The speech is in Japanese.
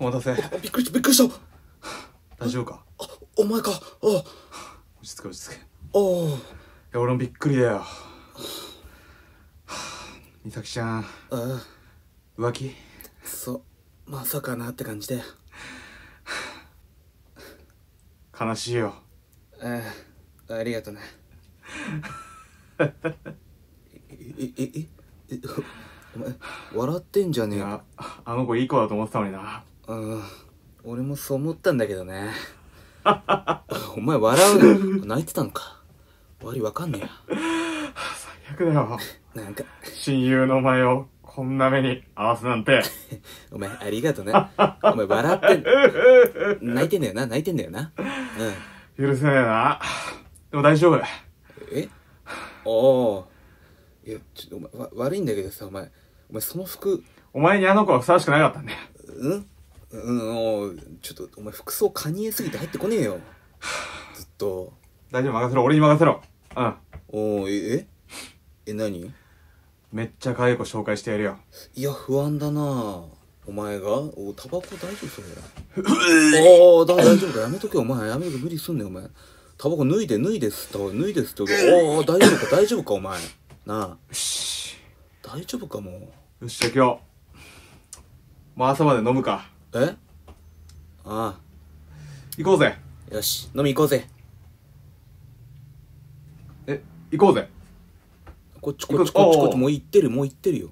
お待たせ。 びっくりした、びっくりした。 大丈夫か？ お前か。 落ち着け落ち着け。いや、俺もびっくりだよ。美咲ちゃん、浮気？ まさかなって感じだよ。 悲しいよ。 ありがとね。お前笑ってんじゃねえよ。 いや、あの子いい子だと思ってたのにな。 俺もそう思ったんだけどね。お前笑うの泣いてたのか。終わりわかんねえよ。 最悪だよ。 なんか親友のお前をこんな目に合わすなんて。 お前ありがとね。お前笑って泣いてんだよな、泣いてんだよな。 許せねえな。でも大丈夫。 いや、ちょっとお前悪いんだけどさ、お前その服。 お前にあの子はふさわしくなかったんだよ。 ちょっとお前服装カニエすぎて入ってこねえよ。ずっと。 大丈夫、任せろ、俺に任せろ。 何？ めっちゃ可愛い子紹介してやるよ。 いや、不安だな。お前がタバコ大丈夫それ？大丈夫か、やめとけ。お前やめとけ、無理すんねん。お前タバコ脱いで脱いですって大丈夫かお前なあ。大丈夫かもう。 よっしゃ、今日もう朝まで飲むか。行こうぜ。 よし、飲み行こうぜ。 行こうぜ。 こっちもう行ってるよ。